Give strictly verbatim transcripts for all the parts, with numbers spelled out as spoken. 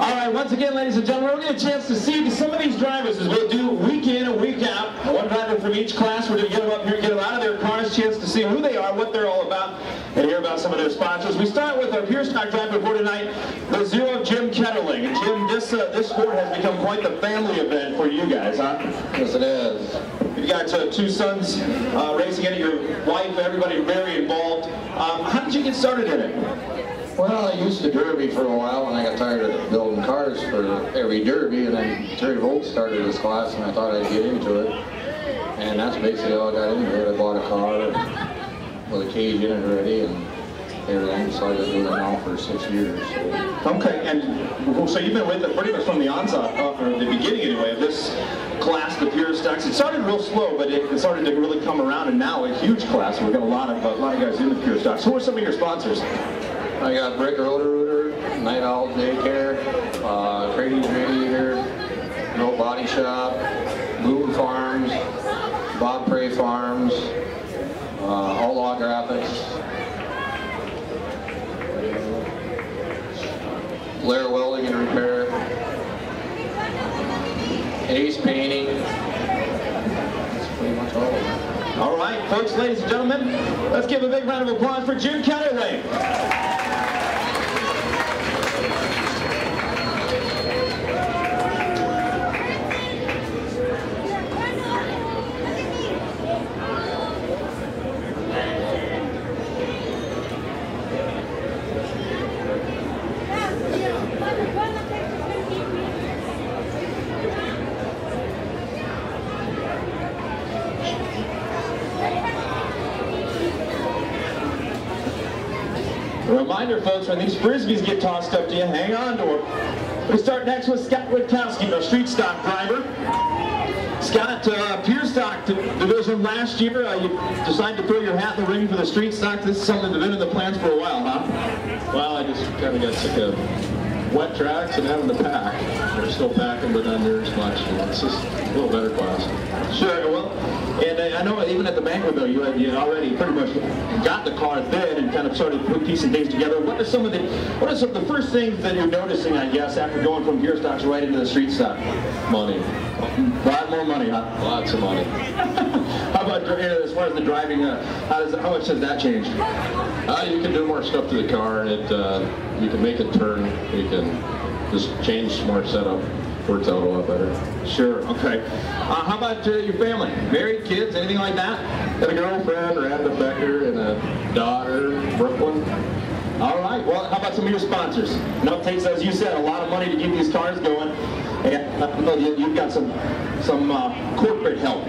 All right, once again, ladies and gentlemen, we're going to get a chance to see some of these drivers as we'll do week in and week out. One driver from each class. We're going to get them up here, get them out of their cars, chance to see who they are, what they're all about, and hear about some of their sponsors. We start with our Pure Stock driver for tonight, the Zero Jim Ketterling. And Jim, this uh, this sport has become quite the family event for you guys, huh? Yes, it is. You've got uh, two sons uh, racing in it, your wife, everybody very involved. Um, how did you get started in it? Well, I used to derby for a while, and I got tired of building cars for every derby, and then Terry Volt started this class, and I thought I'd get into it. And that's basically how I got into it. I bought a car with a cage in it already, and everything, so I've been doing it now for six years. So. Okay, and so you've been with it pretty much from the onset, uh, or the beginning anyway, of this class, the Pure Stocks. It started real slow, but it, it started to really come around, and now a huge class. We've got a lot of a lot of guys in the Pure Stocks. Who are some of your sponsors? I got Brick Roto-Rooter, Night Owl Daycare, uh, Crady's Radiator, No Body Shop, Boom Farms, Bob Prey Farms, uh, All Law Graphics, Lair Welding and Repair, Ace Painting. That's pretty much all of them. All right, folks, ladies and gentlemen, let's give a big round of applause for Jim Ketterling. A reminder, folks, when these frisbees get tossed up to you, hang on to them. We start next with Scott Witkowski, our street stock driver. Scott, uh, Pure Stock division last year, uh, you decided to throw your hat in the ring for the street stock. This is something that's been in the plans for a while, huh? Well, I just kind of got sick of wet tracks and having to pack. We're still packing, but not near as much. It's just a little better class. Sure, well, and uh, I know even at the banquet, though, you had, you had already pretty much got the car then and kind of started piecing things together. What are some of the, what are some of the first things that you're noticing, I guess, after going from Pure Stocks right into the street stock? Money. A lot more money, huh? Lots of money. How about uh, as far as the driving, uh, how, does, how much has that changed? Uh, you can do more stuff to the car, and it uh, you can make it turn. You can just change more setup. Works out a lot better. Sure, okay. Uh, how about uh, your family? Married, kids, anything like that? Got a girlfriend, Rhonda Becker, and a daughter, Brooklyn. All right, well, how about some of your sponsors? You know, it takes, as you said, a lot of money to keep these cars going. And uh, you, you've got some, some uh, corporate help.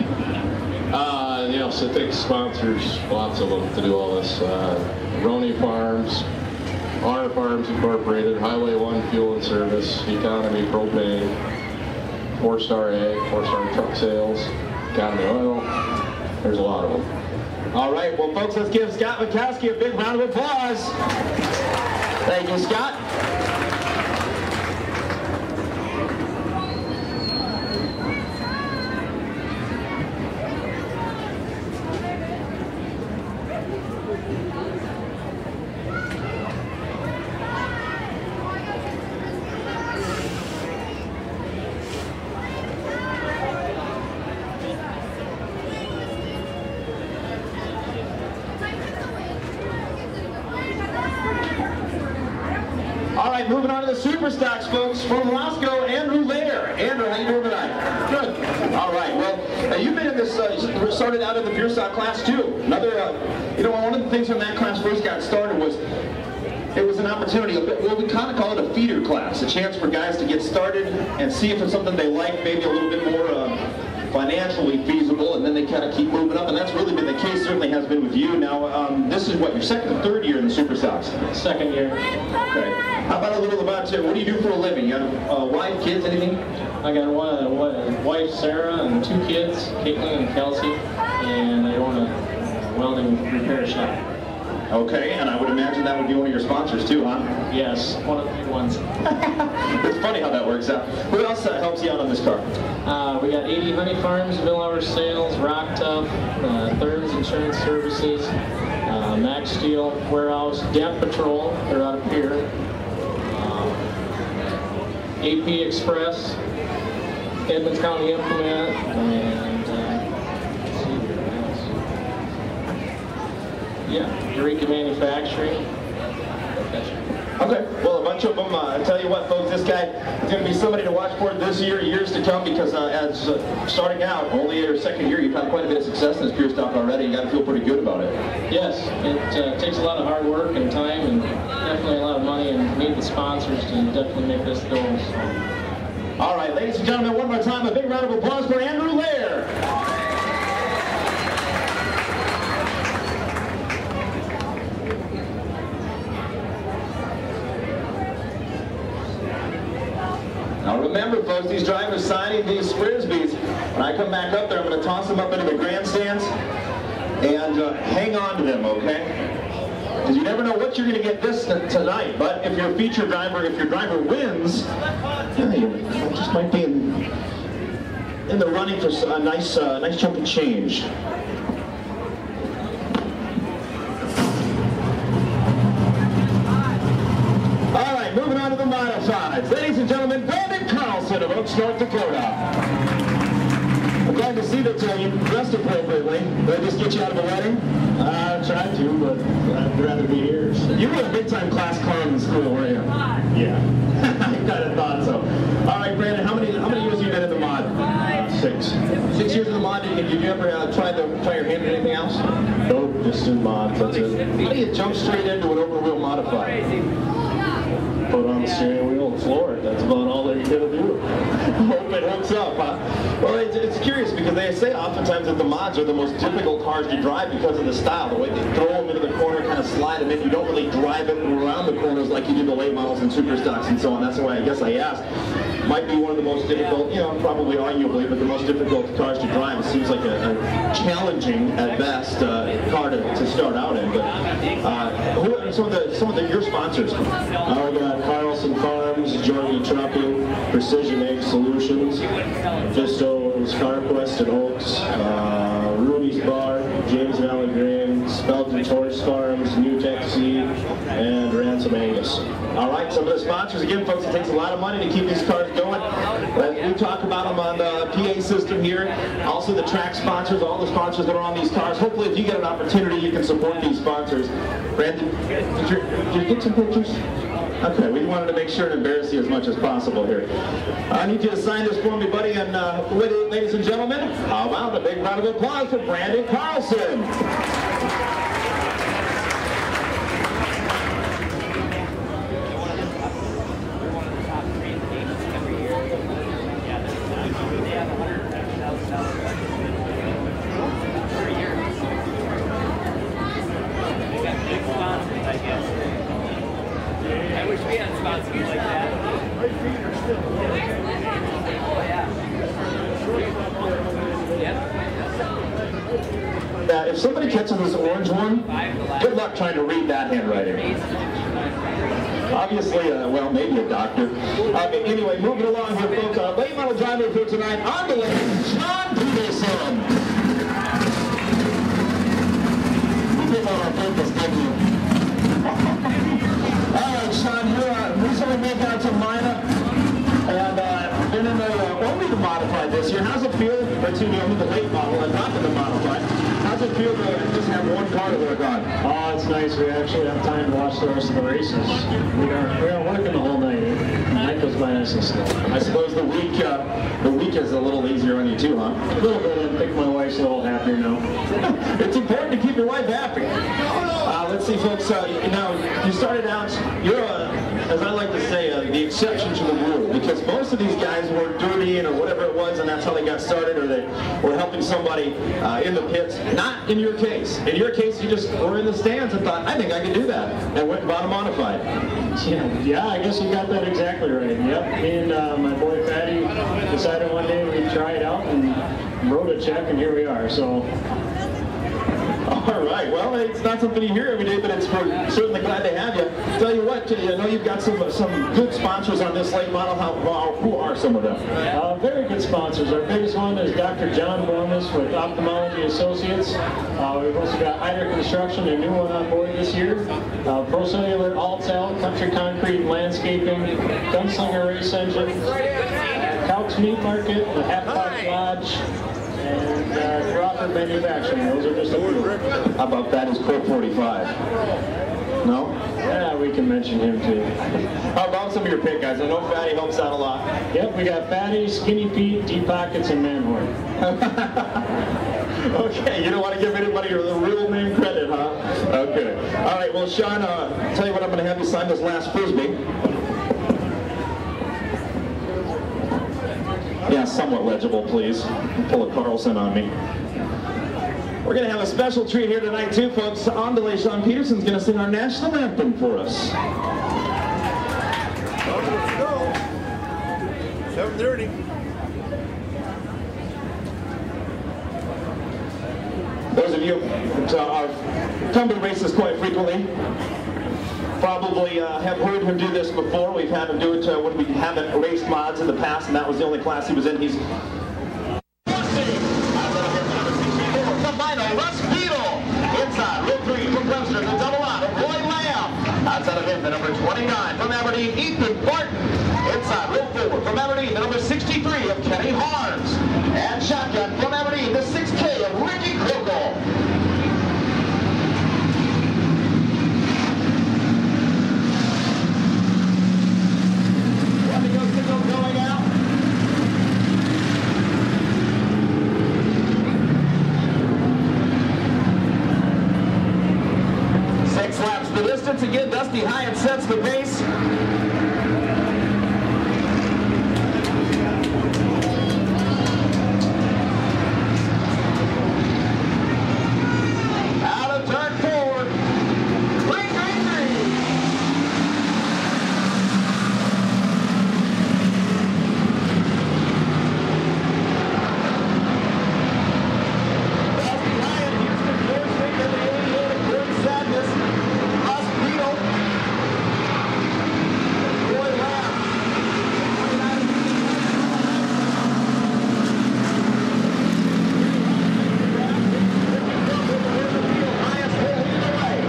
Uh, yes, it takes sponsors, lots of them, to do all this. Uh, Roney Farms, Honor Farms Incorporated, Highway one Fuel and Service, Economy Propane, Four Star Ag, Four Star Truck Sales, Economy Oil. There's a lot of them. All right, well, folks, let's give Scott Witkowski a big round of applause. Thank you, Scott. Moving on to the Super Stocks, folks, from Roscoe, Andrew Lair. Andrew, how you doing tonight? Good. All right. Well, uh, you've been in this, uh, started out in the Pure Stock class too. Another, uh, you know, one of the things when that class first got started was it was an opportunity, a bit, well, we kind of call it a feeder class, a chance for guys to get started and see if it's something they like, maybe a little bit more uh, financially feasible, and then they kind of keep moving up, and that's really been the case, certainly has been with you. Now, um, this is what, your second or third year in the Super Stocks? Second year. Okay. How about a little about, uh, what do you do for a living? You got a uh, wife, kids, anything? I got one, one wife, Sarah, and two kids, Caitlin and Kelsey, and I own a welding repair shop. Okay, and I would imagine that would be one of your sponsors too, huh? Yes, one of the big ones. It's funny how that works out. Who else uh, helps you out on this car? Uh, we got eighty Honey Farms, Villhour Sales, Rock Tough, uh, Thurns Insurance Services, uh, Max Steel Warehouse, Dam Patrol, they're out of Pier. Uh, A P Express, Edmonds County Implement, and uh, let's see what else. Yeah, Eureka Manufacturing. Okay, well, a bunch of them, uh, I tell you what, folks, this guy is going to be somebody to watch for this year, years to come, because uh, as uh, starting out, only your second year, you've had quite a bit of success in this pure stock already. You got to feel pretty good about it. Yes, it uh, takes a lot of hard work and time, and definitely a lot of money, and need the sponsors to definitely make this go. So. All right, ladies and gentlemen, one more time, a big round of applause for Andrew Lair. Now remember, folks, these drivers signing these Frisbees, when I come back up there, I'm going to toss them up into the grandstands and uh, hang on to them, okay? Because you never know what you're going to get this tonight. But if you're a feature driver, if your driver wins, yeah, you just might be in, in the running for a nice, uh, nice chunk of change. All right, moving on to the modifieds. Ladies and gentlemen, Brandon Carlson of Oaks, North Dakota. I'm glad to see that uh, you dressed appropriately. Did I just get you out of a wedding? I uh, tried to, but I'd rather be here. You were a big-time class clown in school, weren't you? Yeah. I kind of thought so. All right, Brandon, how many how many years have you been in the mod? Uh, six. Six years in the mod. Did, did you ever uh, try to try your hand at anything else? Nope, just in mods. That's it. How do you jump straight into an open-wheel modified? Put on the steering wheel and floor it. That's about all that you're gonna do. Hope it hooks up, huh? Well, it's, it's curious because they say oftentimes that the mods are the most difficult cars to drive because of the style, the way they throw them into the corner, kind of slide them in. You don't really drive it around the corners like you do the late models and super stocks and so on. That's why I guess I asked. Might be one of the most difficult, you know, probably arguably, but the most difficult cars to drive. It seems like a, a challenging at best uh, car to, to start out in. But uh, who are some of the some of the, your sponsors? Uh, we got Carlson Farms, Jordan Trucking, Precision Egg Solutions, Visto's CarQuest and Oaks, uh, Ruby's Bar, James Valley Grain, Spelton Torch Farms, New Tech Seed, and Ransom Angus. All right, some of the sponsors, again, folks, it takes a lot of money to keep these cars going. But we talk about them on the P A system here. Also the track sponsors, all the sponsors that are on these cars. Hopefully, if you get an opportunity, you can support these sponsors. Brandon, did you, did you get some pictures? Okay, we wanted to make sure to embarrass you as much as possible here. I need you to sign this for me, buddy. And uh, ladies and gentlemen, how about a big round of applause for Brandon Carlson? I wish we had sponsors like that. Uh, if somebody catches this orange one, good luck trying to read that handwriting. Obviously, uh, well, maybe a doctor. Uh, anyway, moving along here, folks. Our late model driver for tonight, on the lane, Sean Peterson. We did that on purpose, didn't you? All right, Sean, you uh, recently moved out to Mina, and uh, been in the uh, only the modified this year. How's it feel? Or to the only the late model and not in the modified. How's it feel to just have one car to work on? Oh, it's nice. We actually have time to watch the rest of the races. We are, we are working the whole night. Night goes by nice and slow. I suppose the week uh, the week is a little easier on you too, huh? A little bit. I think my wife's a little happier now. It's important to keep your wife happy. Uh, let's see, folks. Uh, now, you started out, you're, uh, as I like to say, uh, the exception to the rule, because most of these guys were dirtying or whatever it was, and that's how they got started, or they were helping somebody uh, in the pits. Not in your case. In your case, you just were in the stands and thought, I think I can do that, and went and bought a modified. Yeah, yeah, I guess you got that exactly right. Yep, me and uh, my boy Patty decided one day we'd try it out and wrote a check, and here we are. So All right, well, it's not something you hear every day, but it's we're certainly glad to have you. Tell you what, I know you've got some some good sponsors on this late model. How, how who are some of them? Uh, very good sponsors. Our biggest one is Doctor John Bormus with Ophthalmology Associates. Uh, we've also got Eider Construction, a new one on board this year. Uh, Pro Cellular, Altal, Country Concrete and Landscaping, Gunslinger Race Engine, uh, Couch Meat Market, the Hatbox Lodge, and uh, Crawford Manufacturing. Those are just a few. How about that is Colt forty-five? No? Yeah, we can mention him too. How about some of your pit guys? I know Fatty helps out a lot. Yep, we got Fatty, Skinny Pete, Deep Pockets, and Manhorn. Okay, you don't want to give anybody the real name credit, huh? Okay. All right, well, Sean, uh, tell you what, I'm going to have you sign this last Frisbee. Yeah, somewhat legible, please. Pull a Carlson on me. We're going to have a special treat here tonight, too, folks. On delay, Sean Peterson's going to sing our national anthem for us. Let's go. seven thirty. Those of you who uh, come to races quite frequently probably uh, have heard him do this before. We've had him do it uh, when we haven't raced mods in the past, and that was the only class he was in. He's outside of him, the number twenty-nine from Aberdeen, Ethan Barton. Inside, row four from Aberdeen, the number sixty-three of Kenny Harms. And shotgun from Aberdeen, the six K of Ricky Krogel. Radio signal going out. Six laps the distance again. Dusty Hyatt sets the pace. Out of turn four. Green, green, green. Dusty Hyatt, Houston, Forsyth, and the eighty-eight of Great Sadness. Hospital. Roy Lamb. Hyatt's holding the way.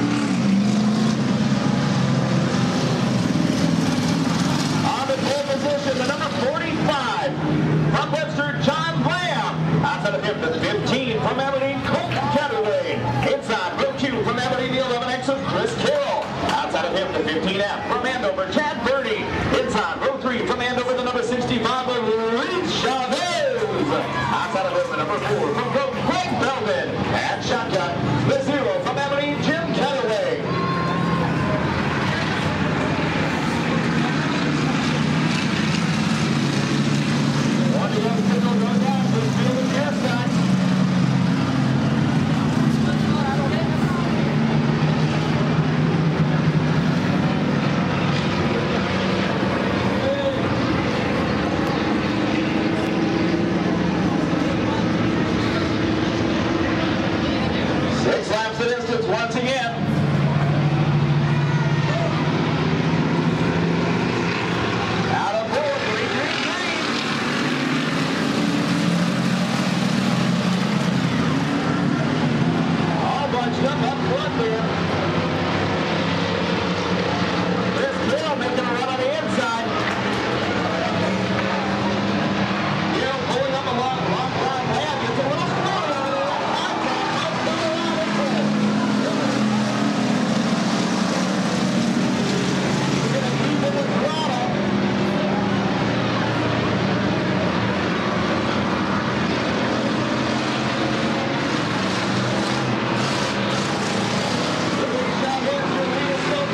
On the pole position. fifteen F from Andover, Chad Birdie. Inside, row three from Andover, the number sixty-five, Luis Chavez. Outside of row number four from Grove, Greg Belvin. And shotgun, the zero from Abilene, Jim Callaway. One to one signal going down to the field of the airside. Six laps of distance once again. Out of four, three, three, three. All bunched up up front there. Chris Bill making a run on the inside. Bill pulling up a long, long, long path. Gets a little slower on the left contact. He's going to keep it with throttle. Luis Chavez will lead us up.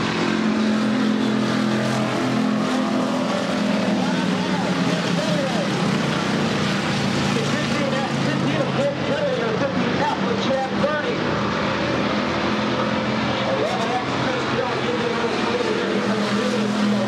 fifteen F, fifteen of Greg Kelly, or fifteen F with Chad Birdie. eleven X Chris Bill giving it a little swing here. He's going to give it a steal.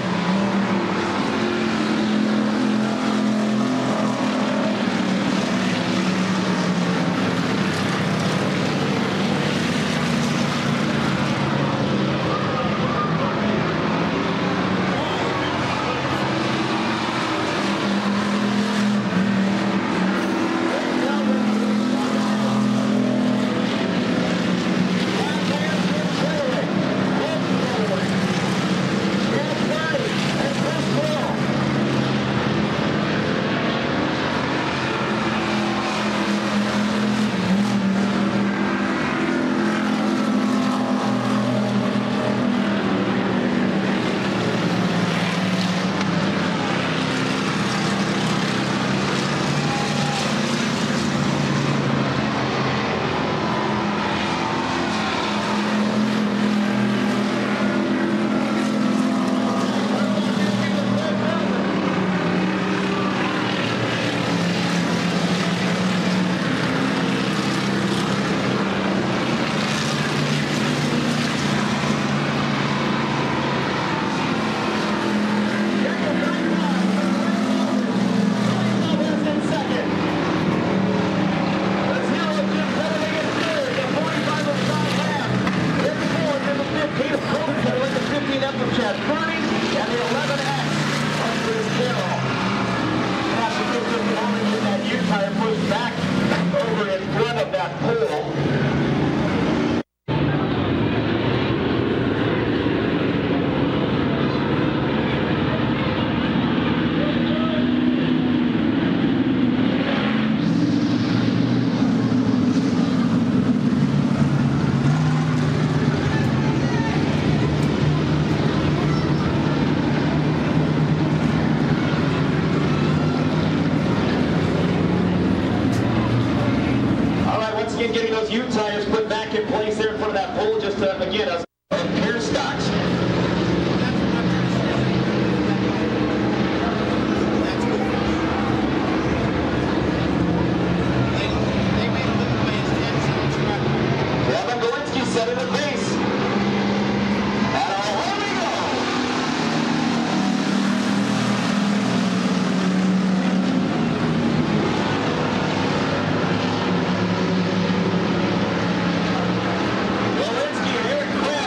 Getting those U tires put back in place there in front of that pole, just to, again, as pair stocks. Kevin Galinsky set it at base. And away we go. Galinsky, Eric Quinn.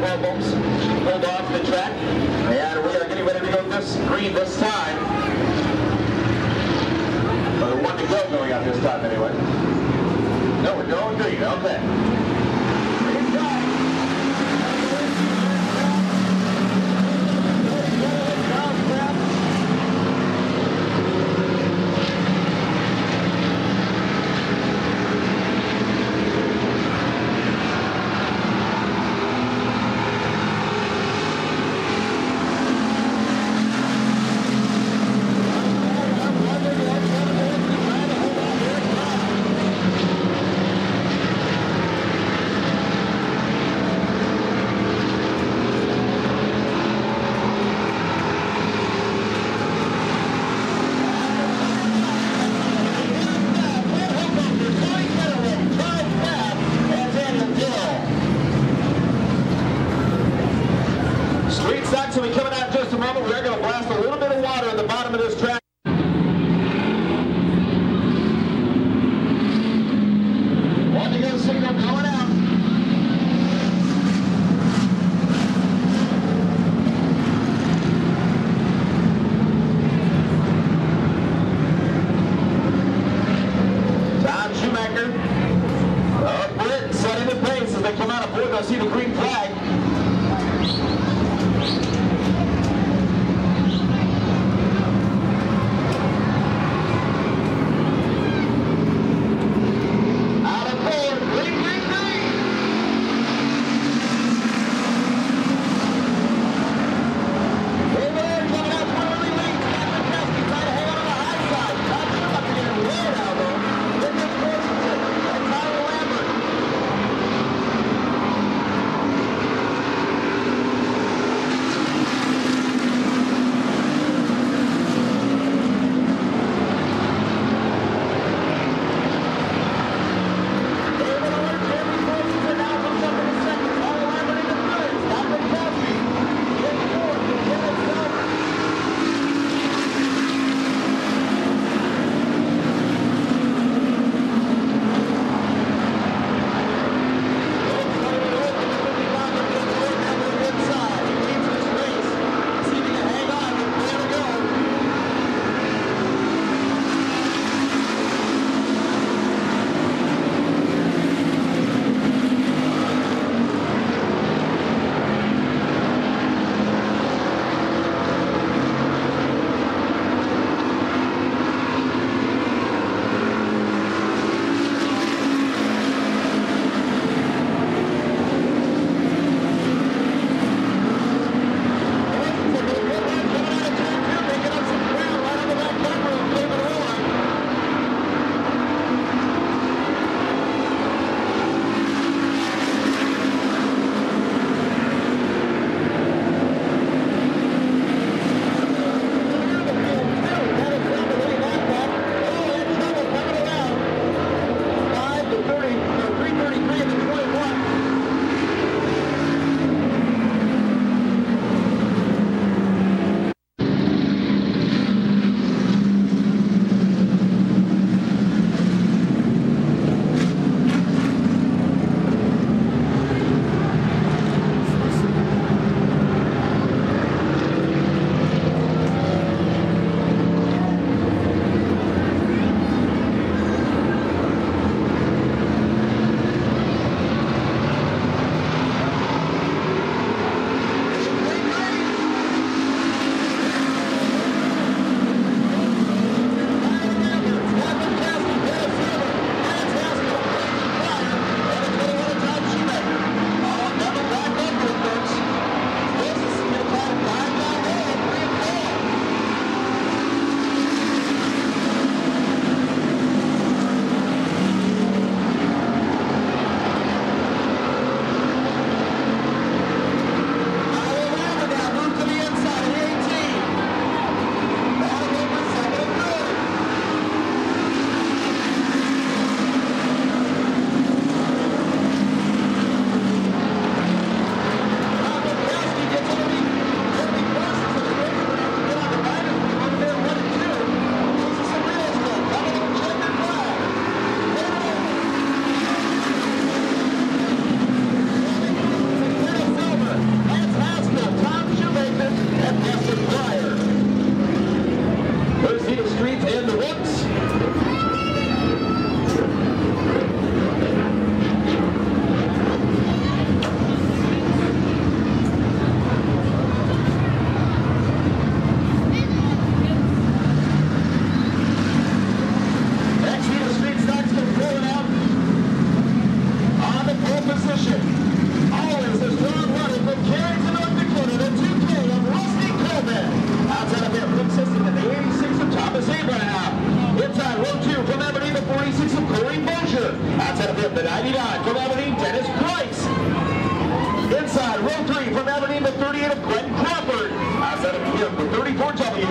problems, pulled off the track, and we are getting ready to go this green this time. But one to go going out this time anyway. No, we're going green, okay.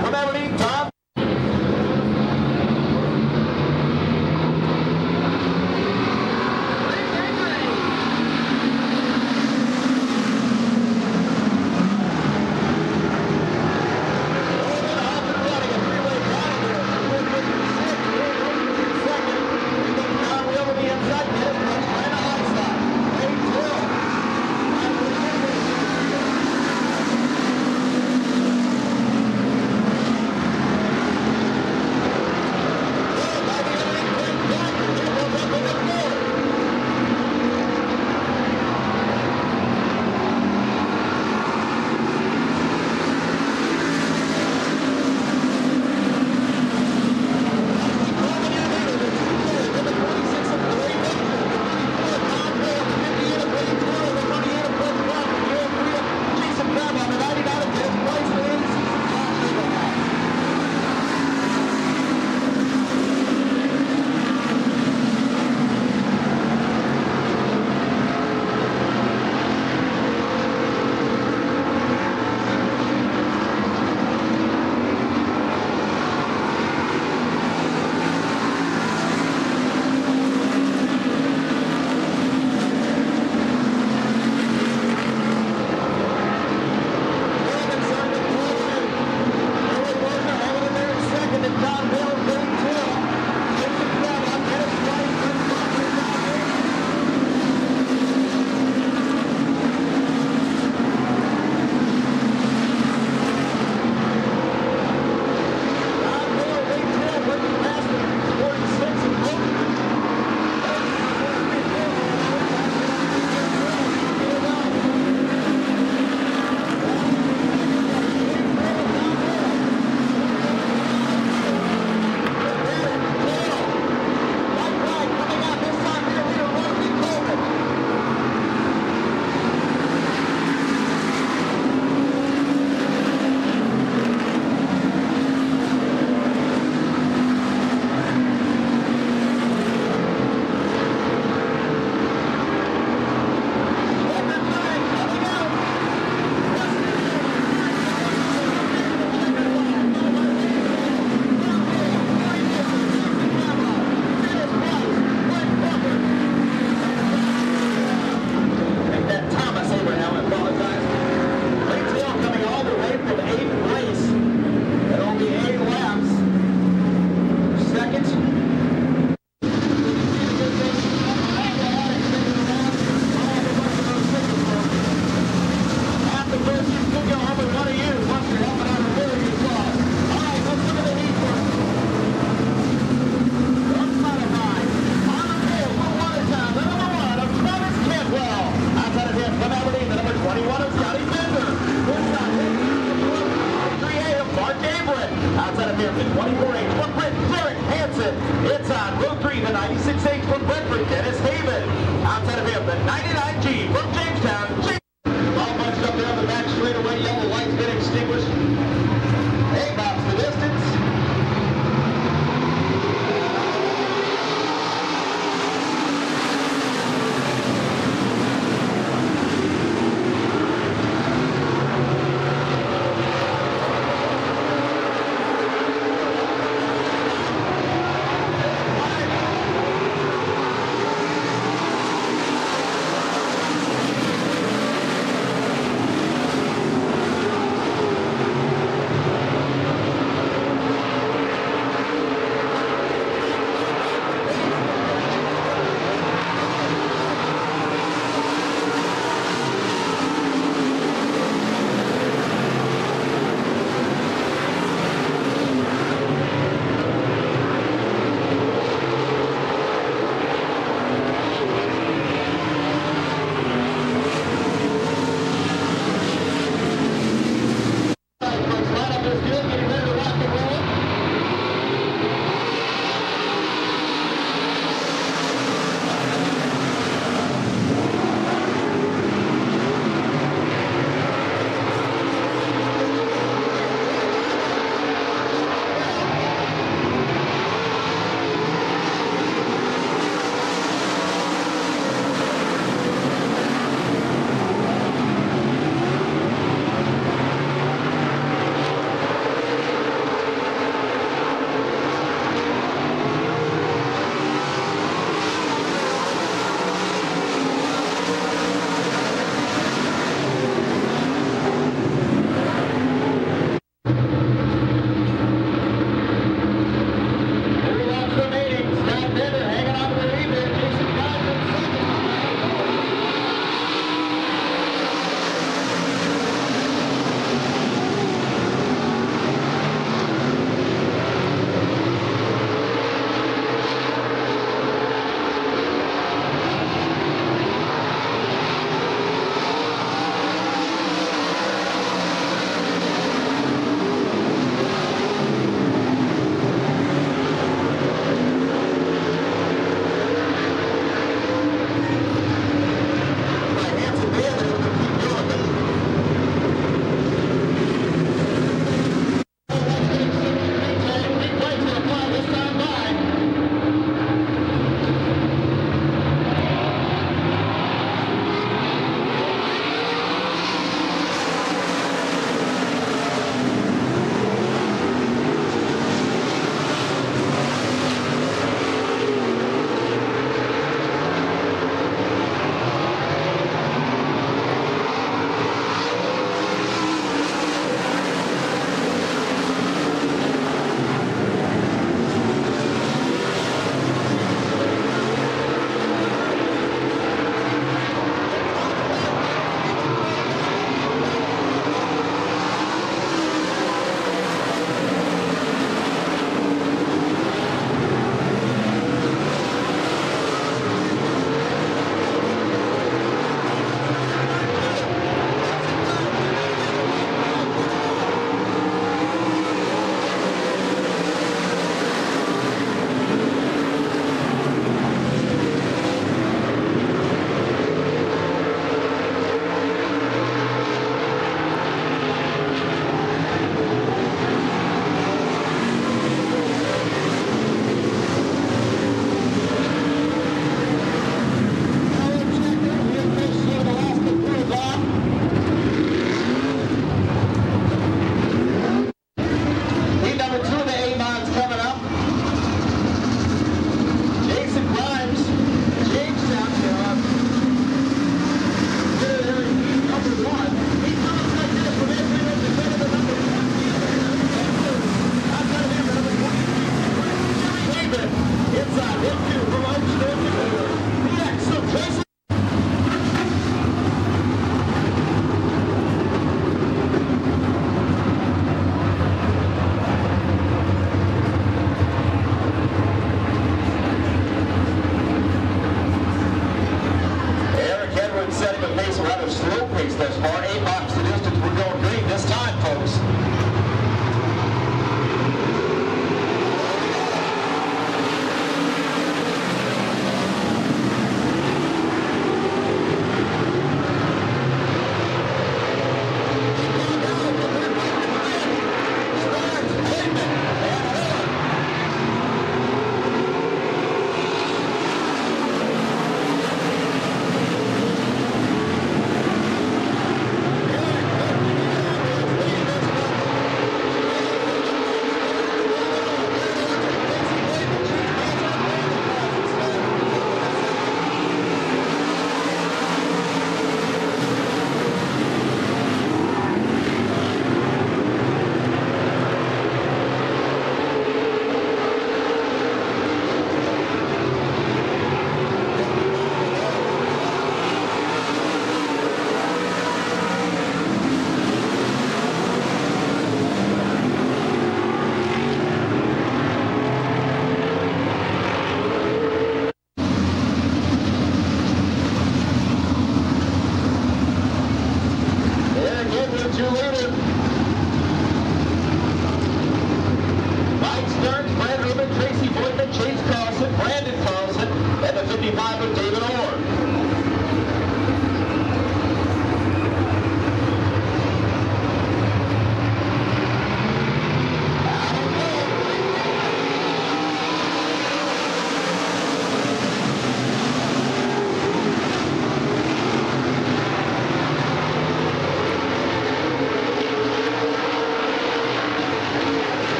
From Aberdeen, Tom.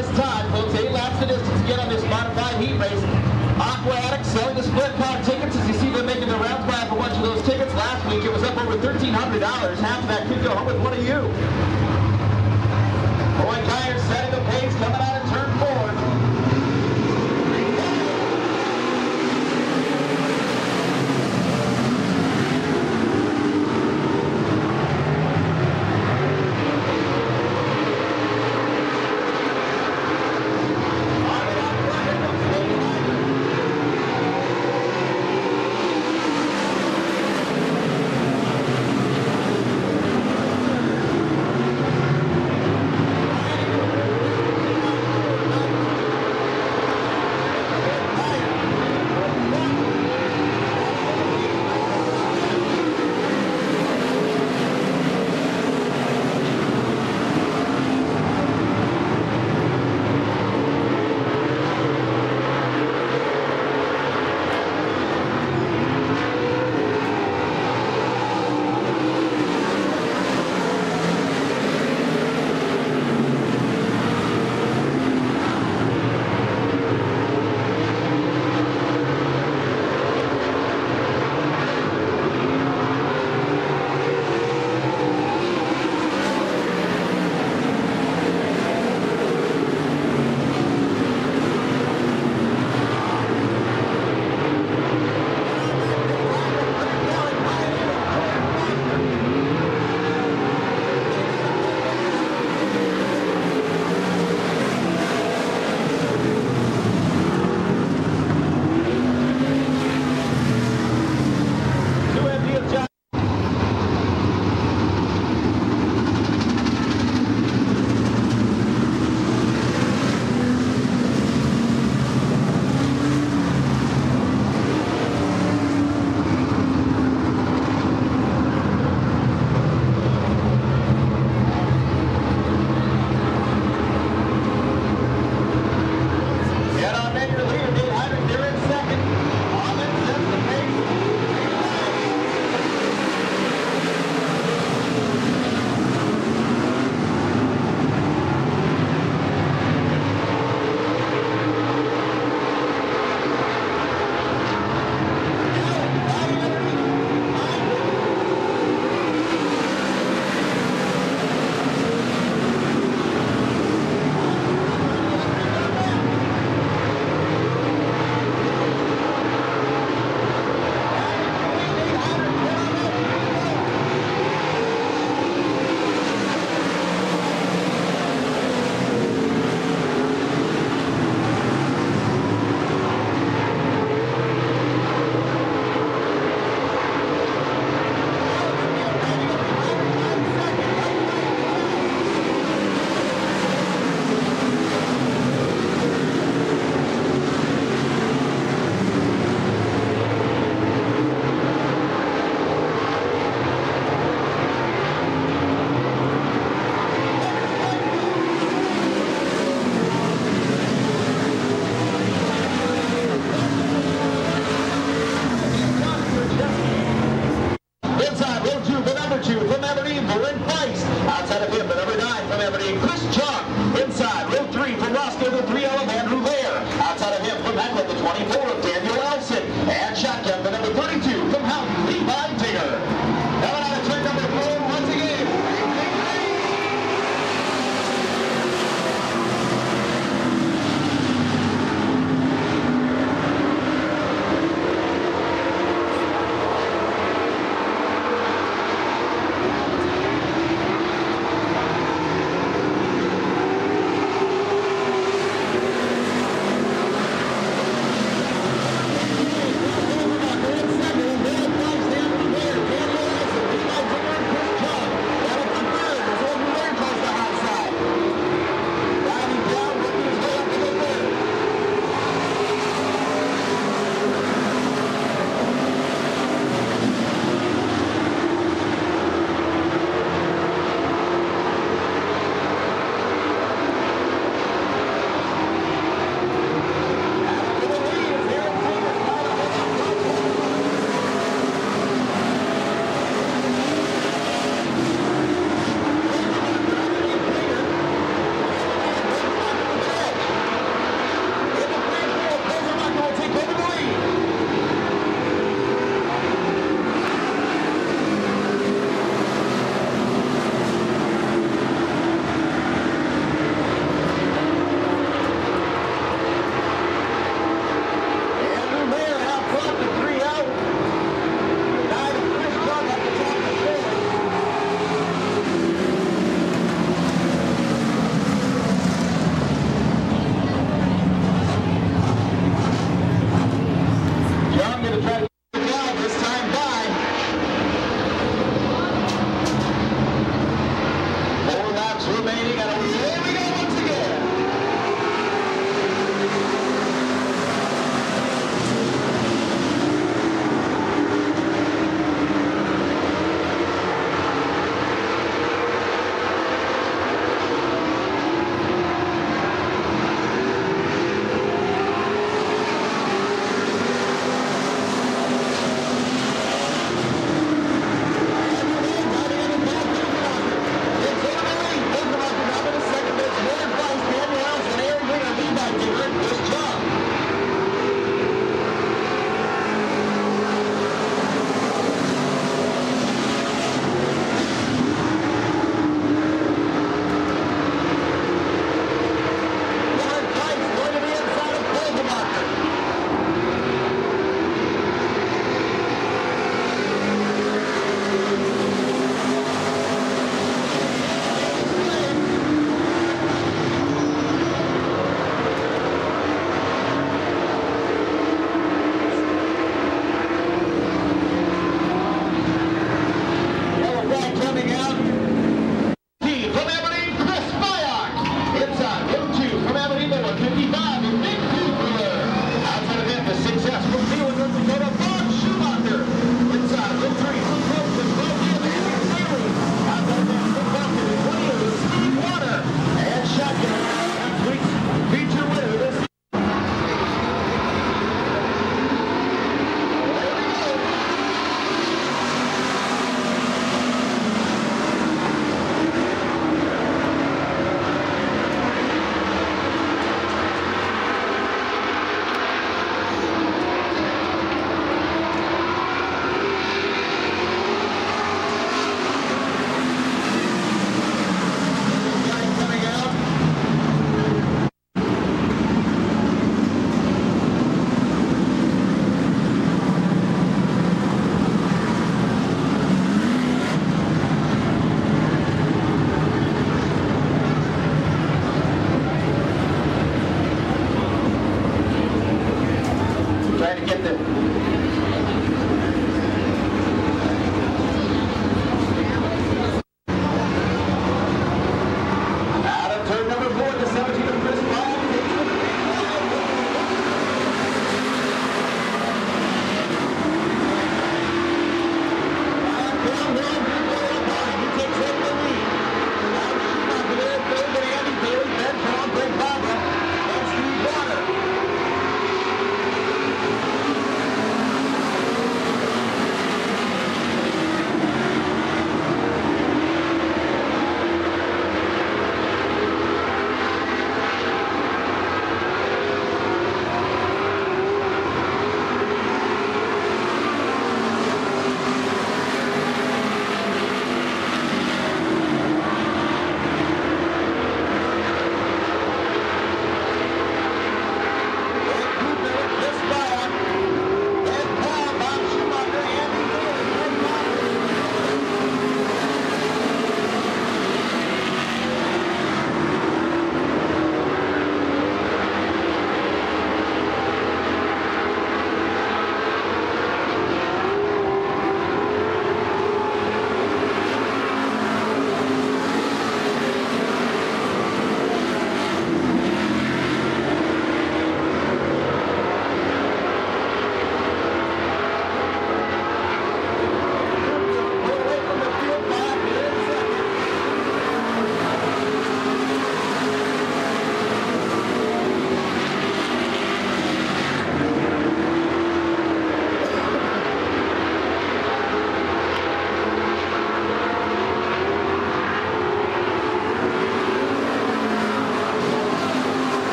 this time, folks. Eight laps the distance again on this modified heat race. Aqua Addict selling the split car tickets as you see them making the rounds by a bunch of those tickets. Last week it was up over thirteen hundred dollars. Half of that could go home with one of you. Roy Kyer setting the pace, coming out of turn four.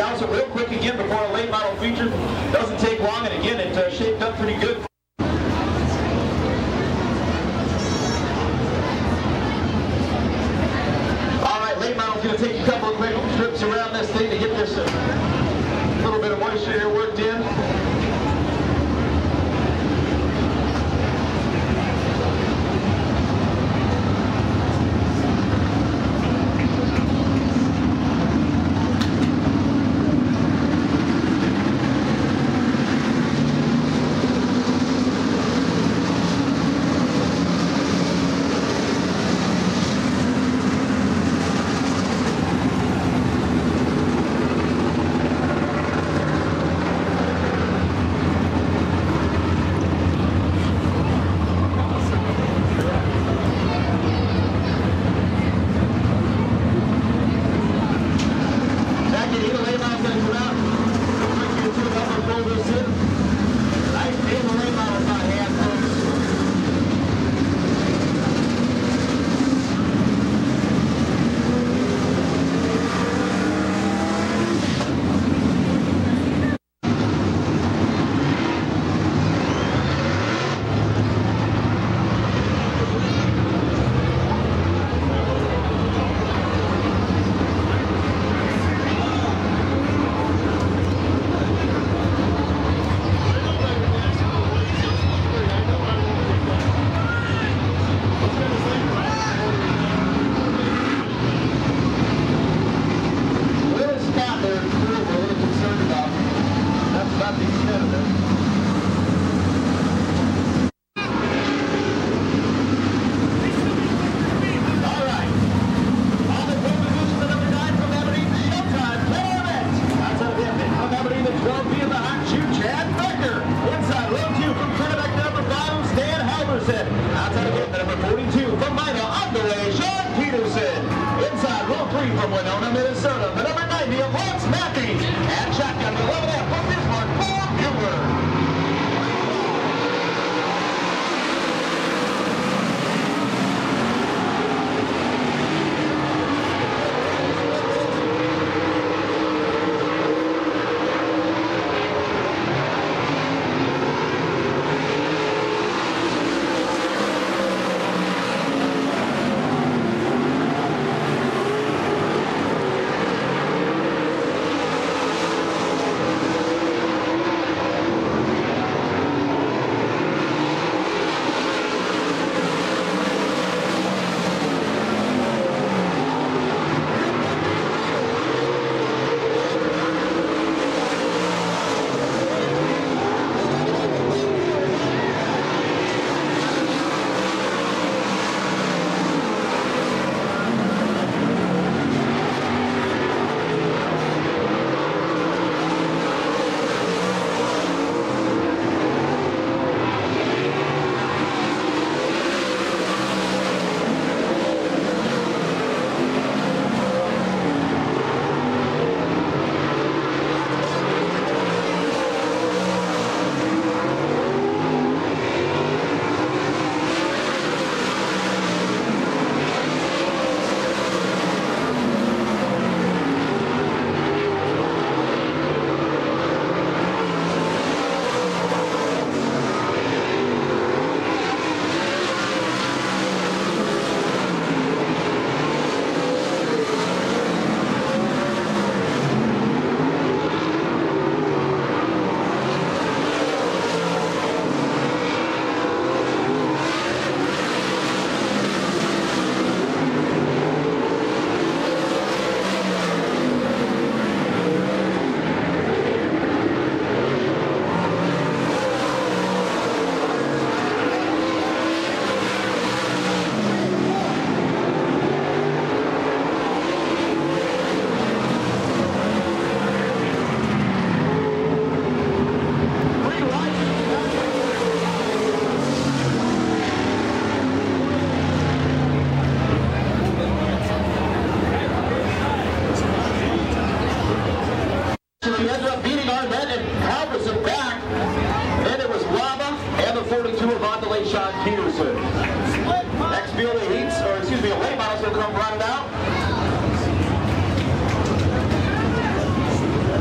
announce it real quick again before our late model feature. Doesn't take long, and again, it uh, shaped up pretty good. All right, late model's going to take a couple of quick trips around this thing to get this a uh, little bit of moisture here worked in. From Winona, Minnesota, the number ninety of Lance Matthews, and shotgun the eleven F from Bismarck, Paul Bueller. Sean Peterson. Next field of heats, or excuse me, away models will come running out.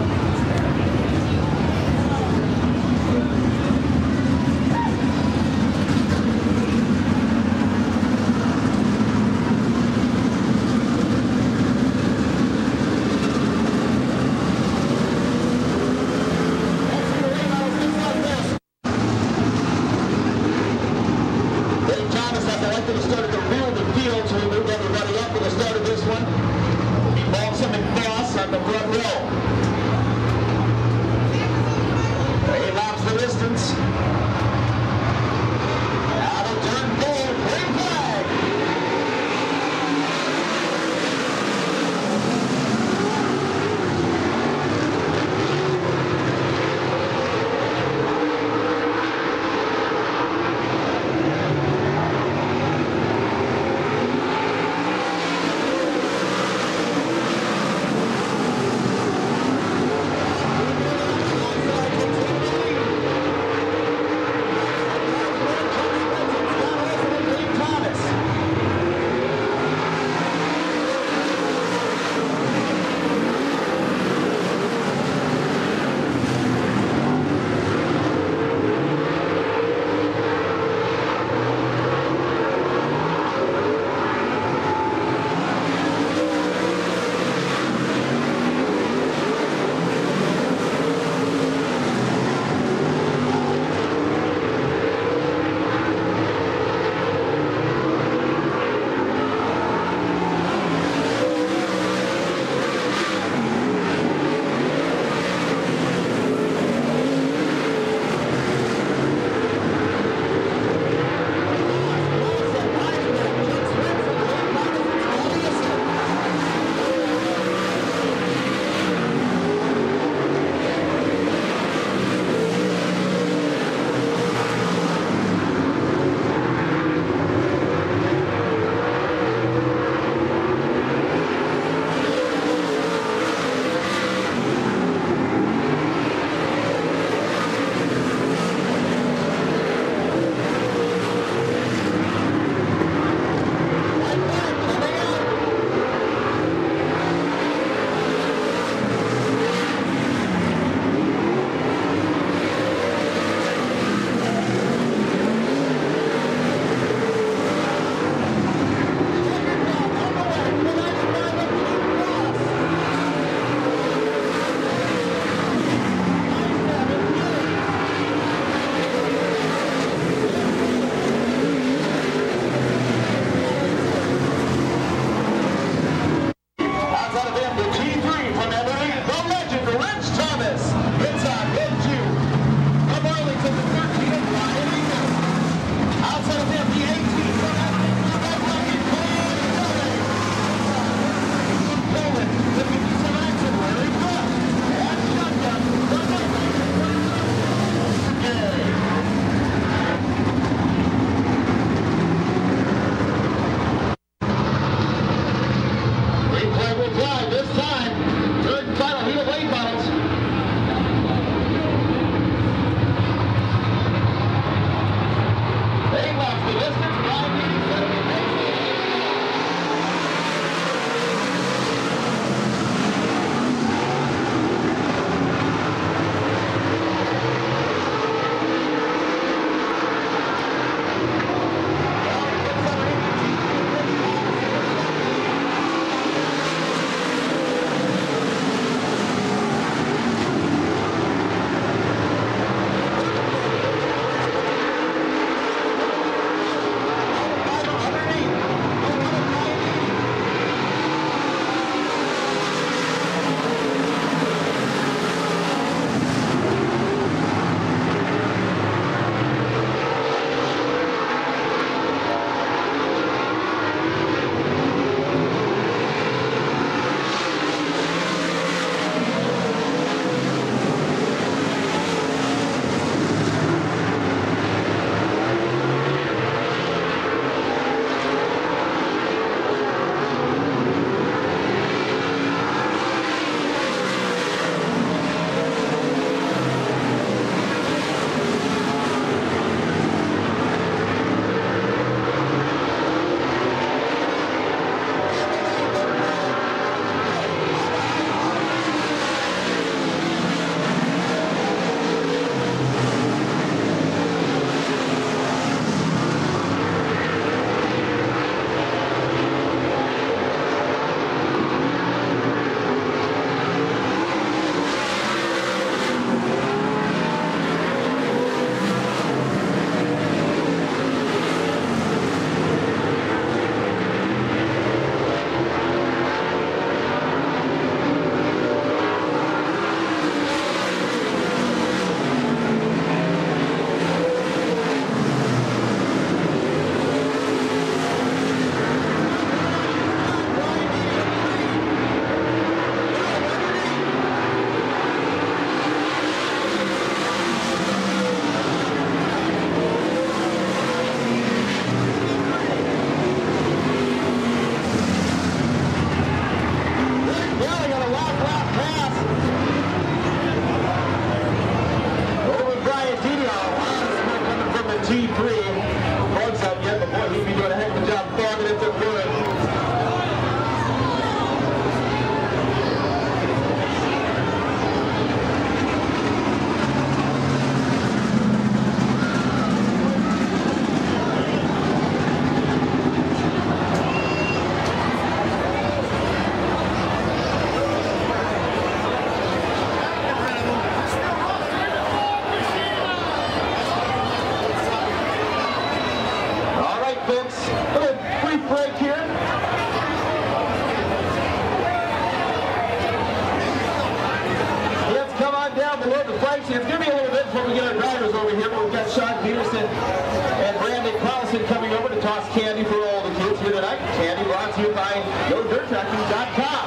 right, it's going to be a little bit before we get our drivers over here, but we've got Sean Peterson and Brandon Carlson coming over to toss candy for all the kids here tonight. Candy brought to you by no dirt tracking dot com.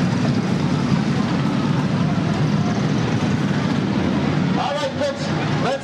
Let's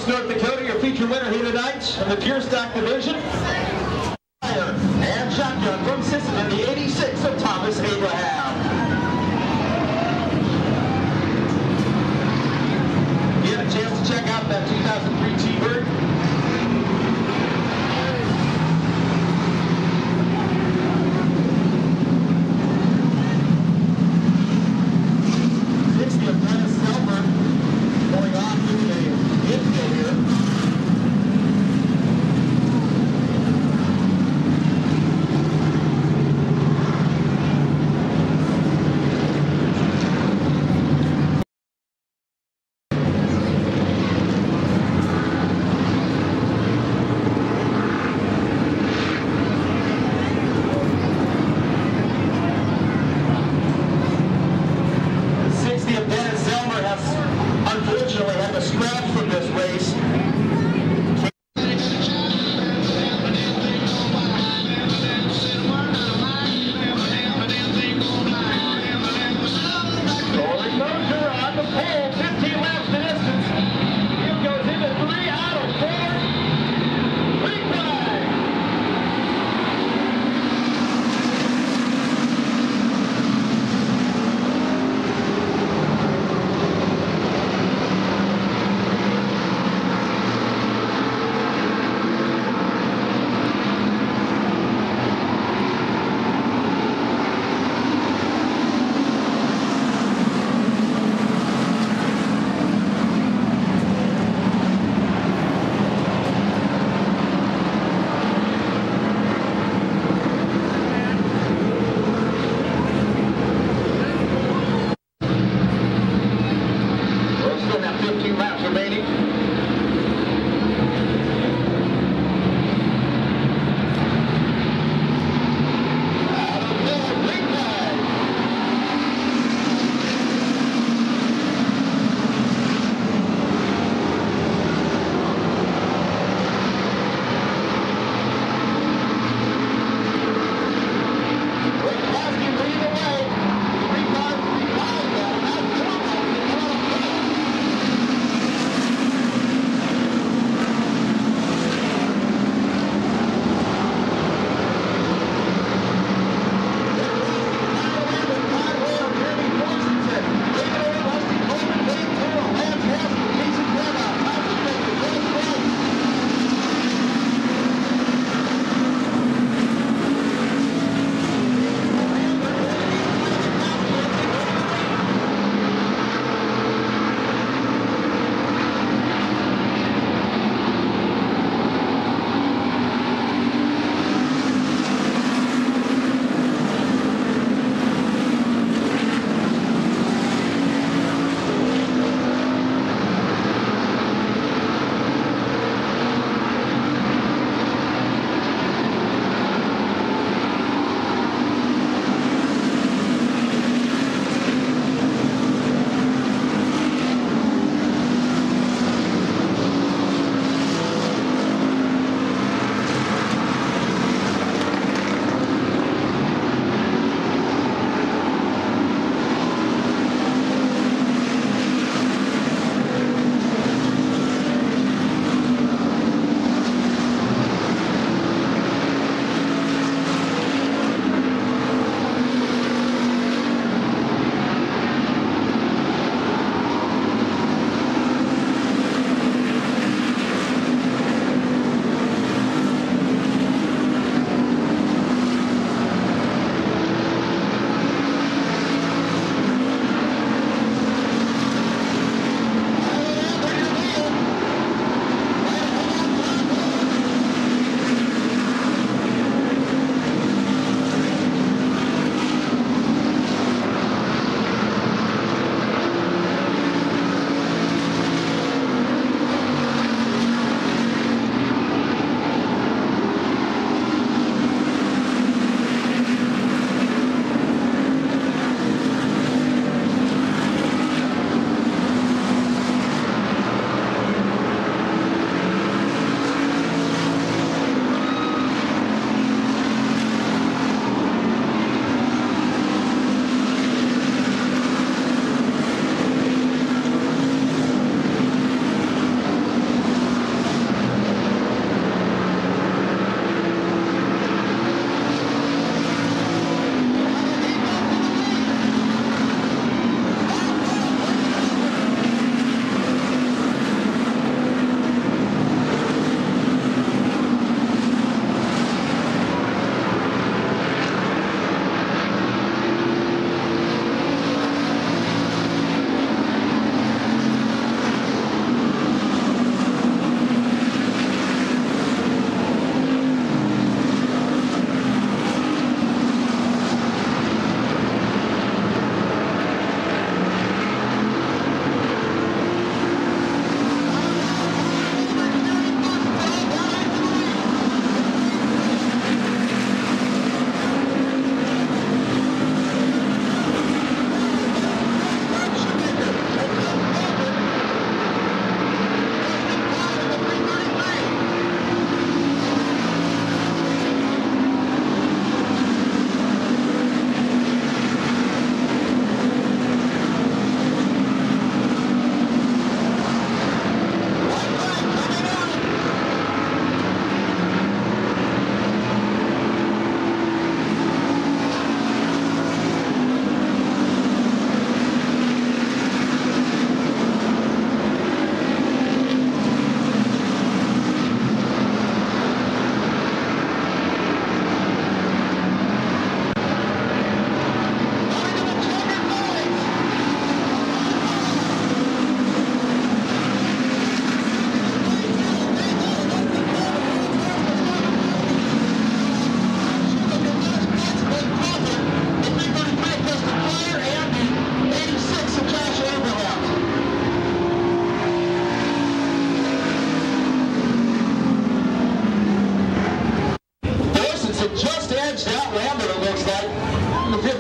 West North Dakota, your feature winner here tonight in the Pure Stock Division. And shotgun from Sisseton, the eighty-six of Thomas Abraham. You had a chance to check out that two thousand three T-Bird? It's the Apprentice Silver going on through the infield here.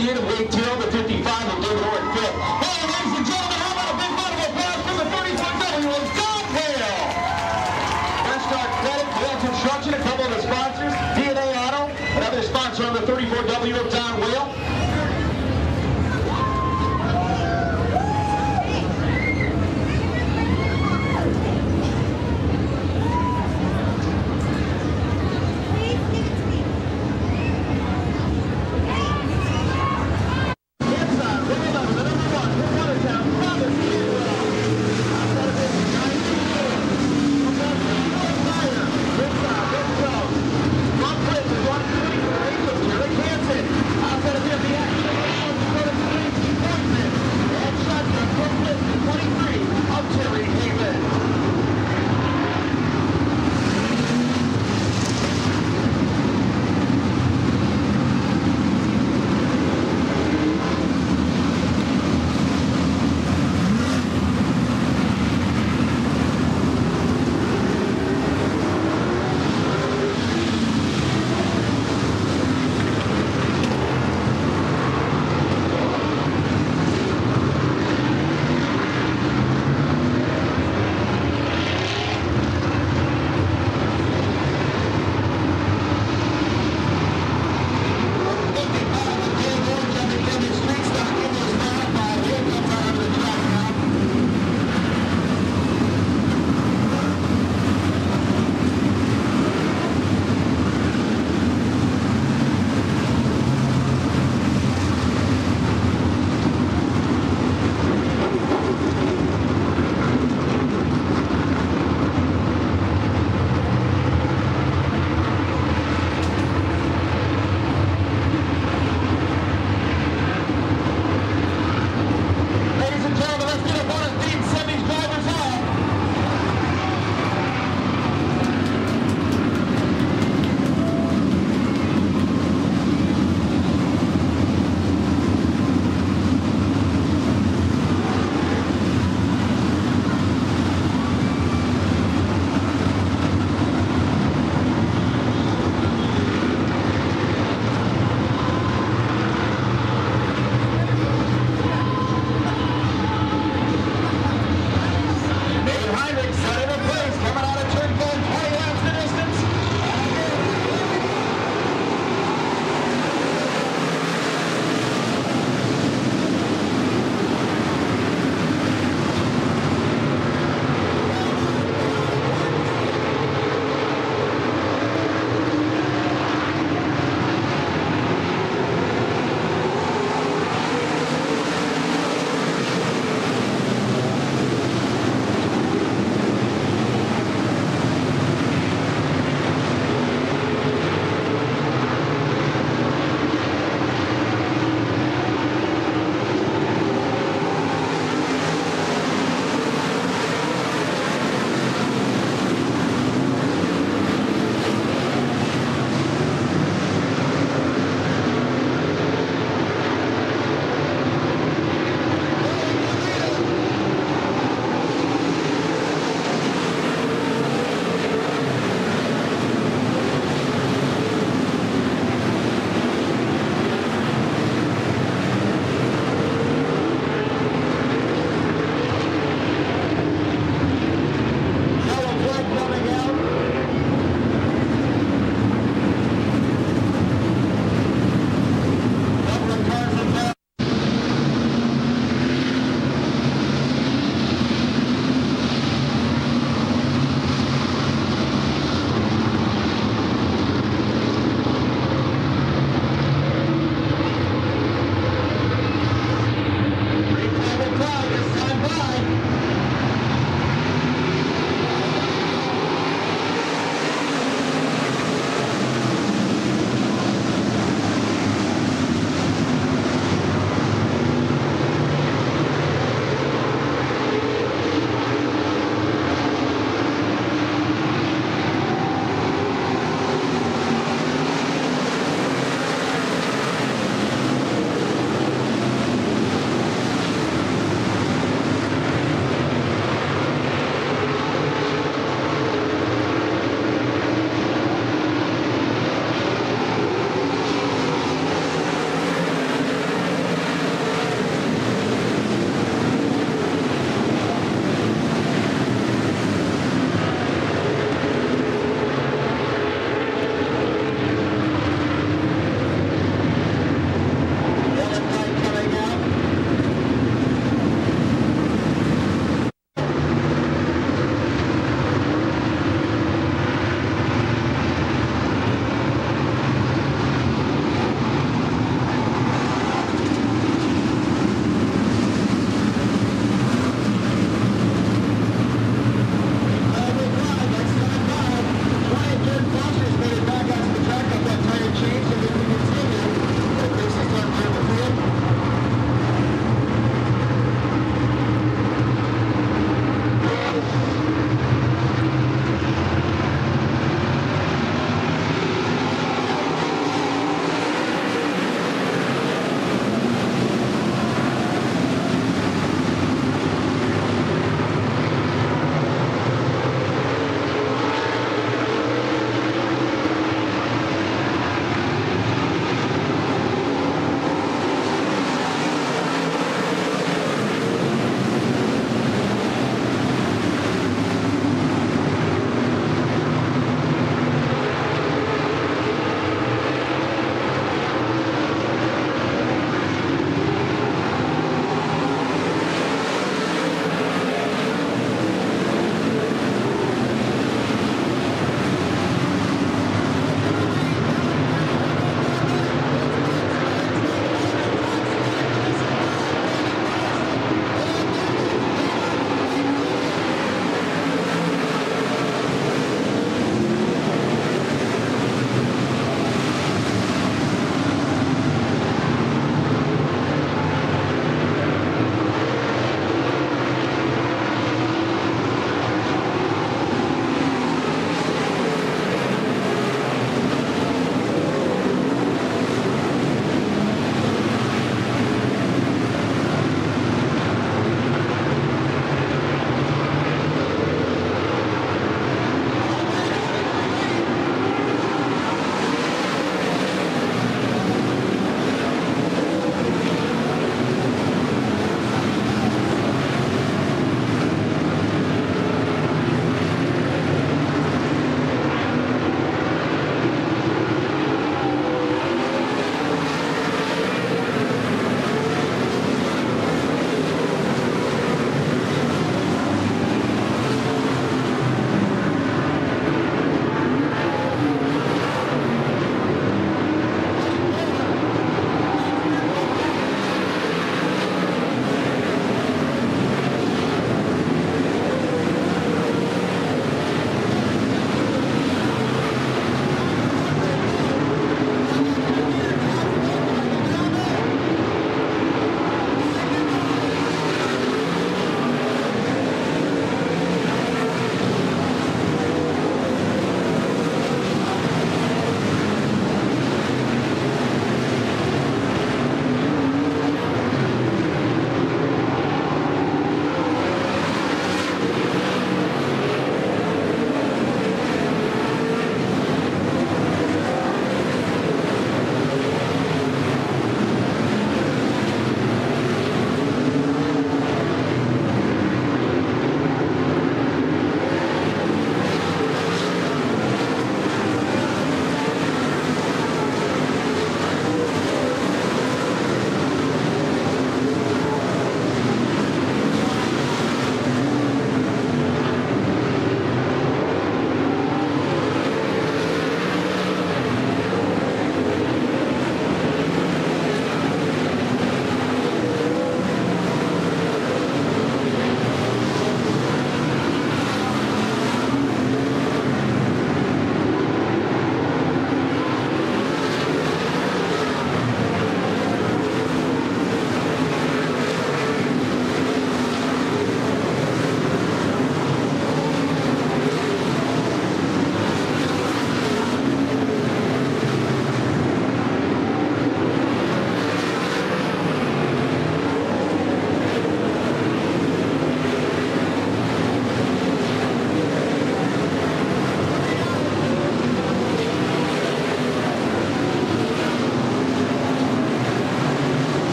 fifty-eight of Wade Terrell, the fifty-five of David Orr at fifth. Hey, ladies and gentlemen, how about a big round of applause for the thirty-four W of Don Whale? Fresh Start Credit, Whale Construction, a couple of the sponsors, D and A Auto, another sponsor on the thirty-four W of Don Whale. Hansen.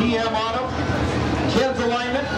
P M on them. Ken's alignment.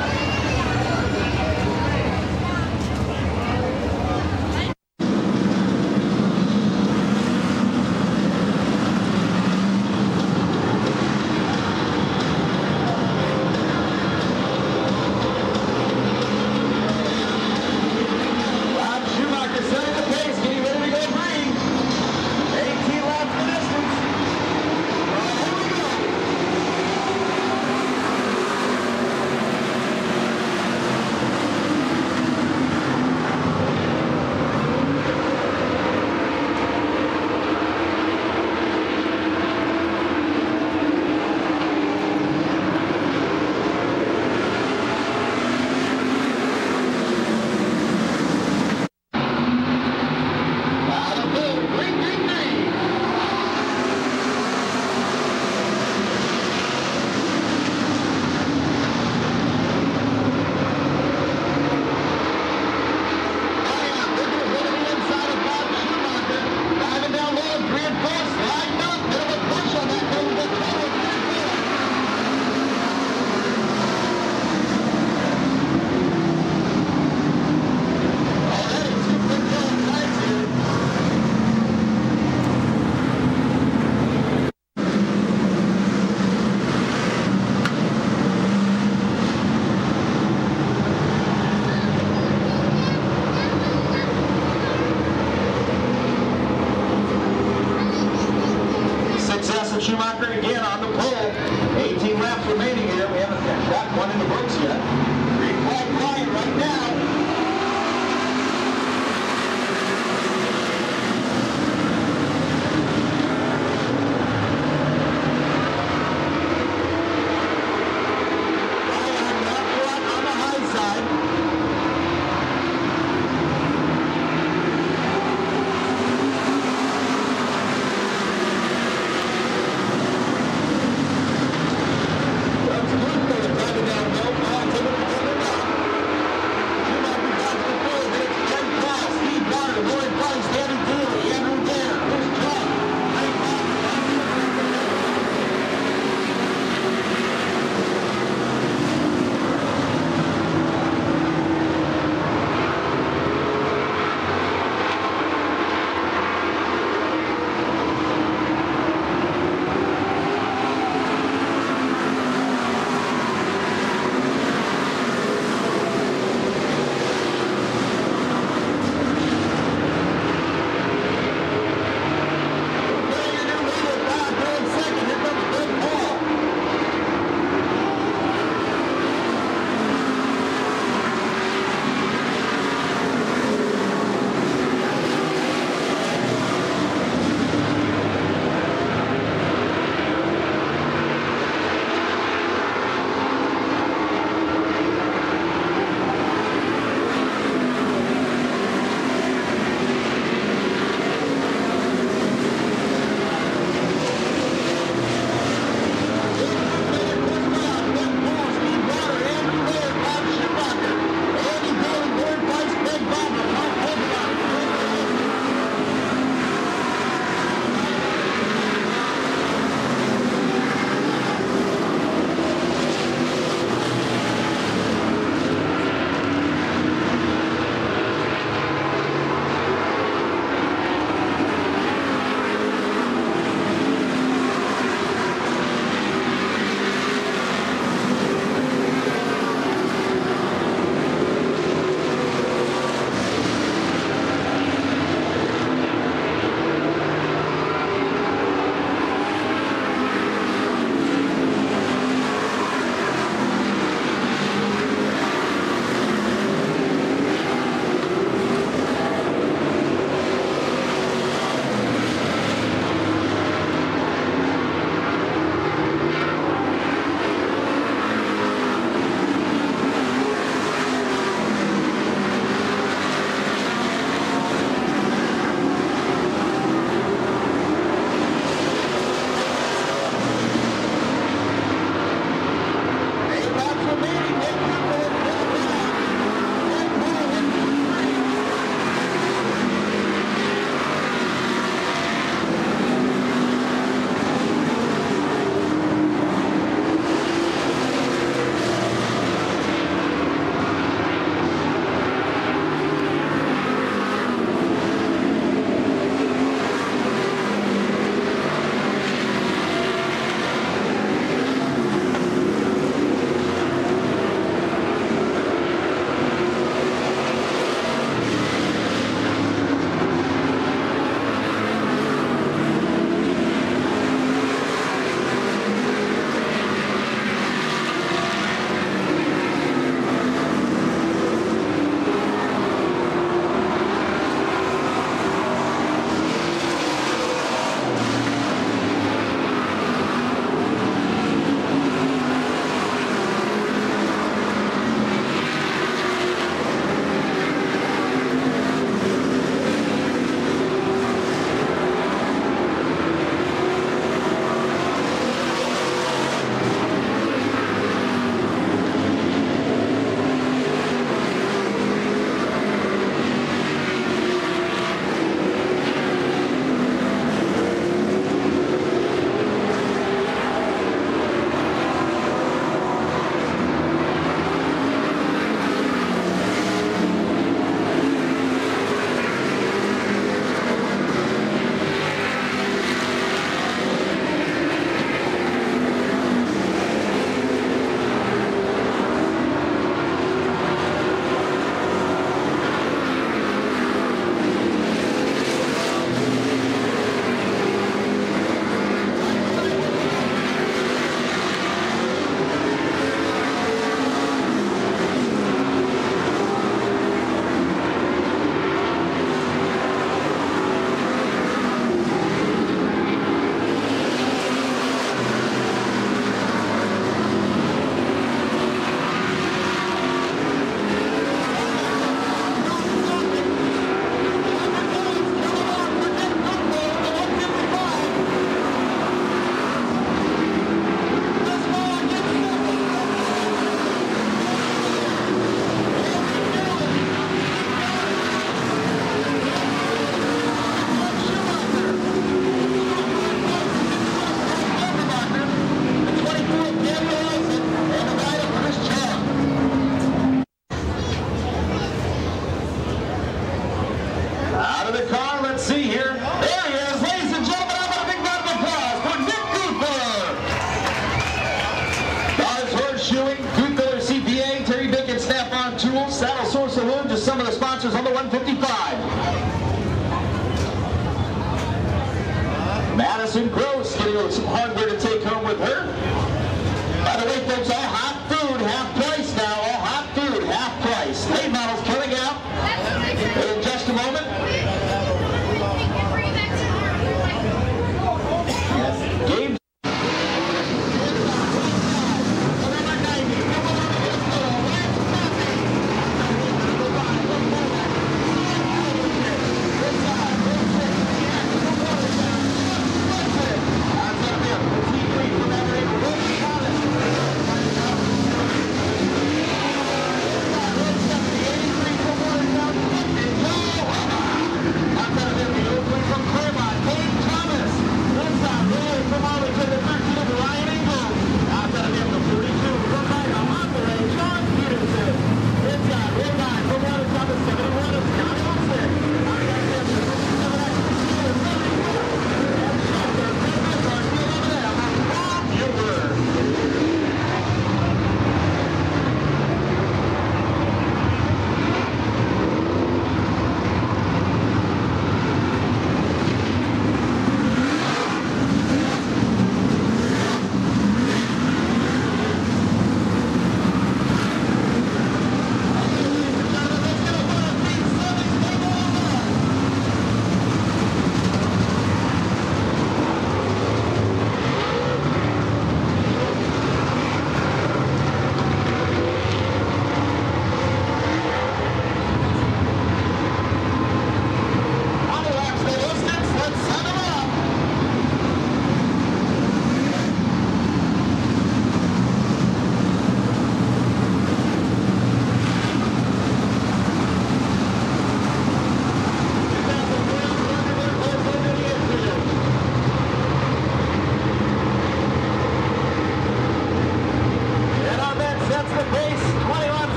some of the sponsors on the one fifty-five. Madison Gross getting some hardware to take home with her. By the way, folks, all hot food, half price now. All hot food, half price. Late models coming out in just a moment. Gabe. Let's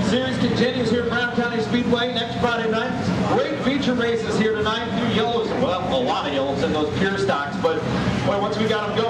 series continues here at Brown County Speedway next Friday night. Great feature races here tonight. A few yellows, well, a lot of yellows in those pure stocks, but boy, once we got them going,